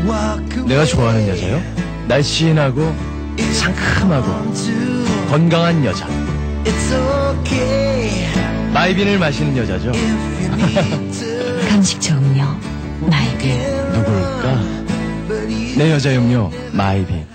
내가 좋아하는 여자요? 날씬하고 상큼하고 건강한 여자. 마이빈을 마시는 여자죠. 감식초 음료 마이빈. 누굴까? 내 여자 음료 마이빈.